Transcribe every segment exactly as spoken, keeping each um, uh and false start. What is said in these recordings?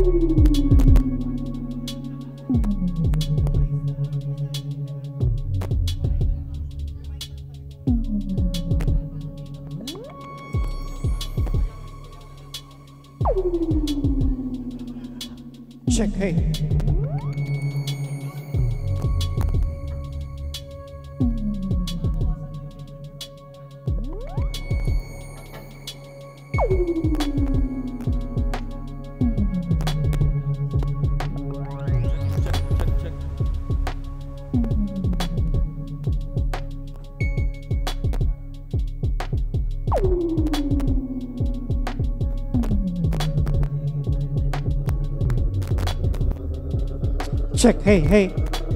Check, hey. Check, hey, hey.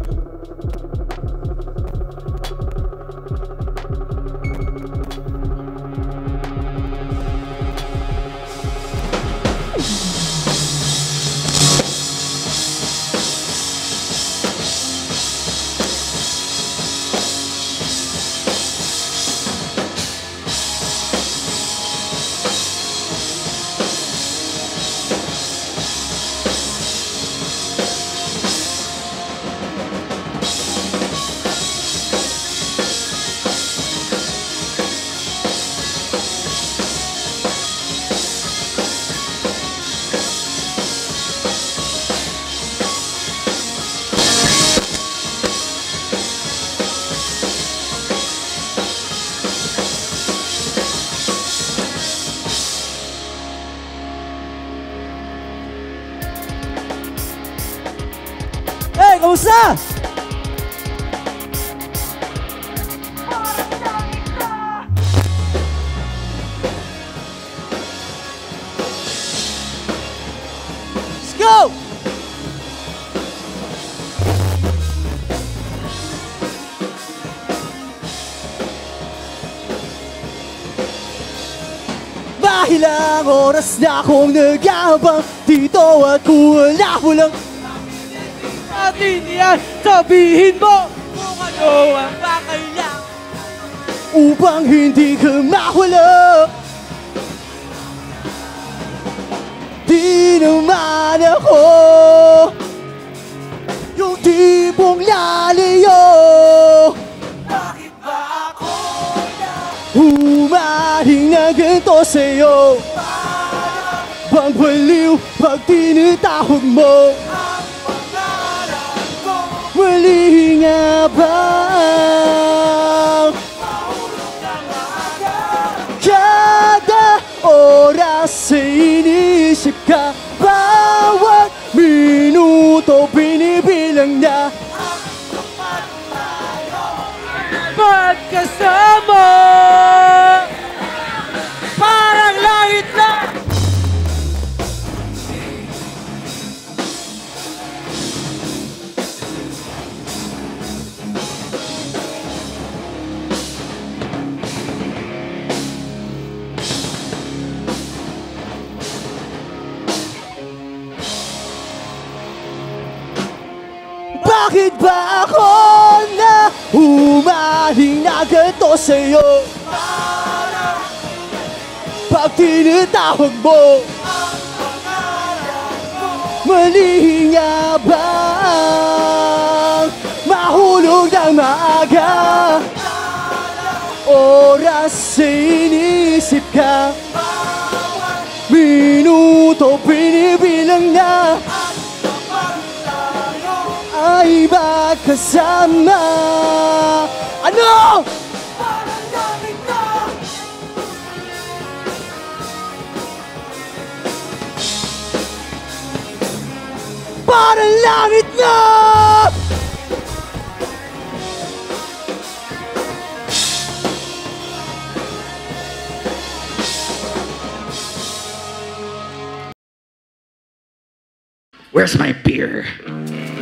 Kamusta? Let's go! Dahil ang oras na akong nag-aabang dito at wala mo lang atin yan, sabihin mo kung ano ang pakailangan upang hindi ka mawala. Di naman ako yung tipong lalayo. Bakit ba ako na humaling na ganito sa'yo? Bang baliw pag tinatawag mo? Mali nga ba kada oras ay inisip ka? Bawat minuto binibilang na magkasama. Parang langit na bakit ba ako na humaling na ganito sa'yo? Pag tinatawag mo, mali nga ba mahulog ng maaga? Oras ay inisip ka, minuto binibilang na ay magkasama. Ano? Parang langit na Parang langit na Where's my beer?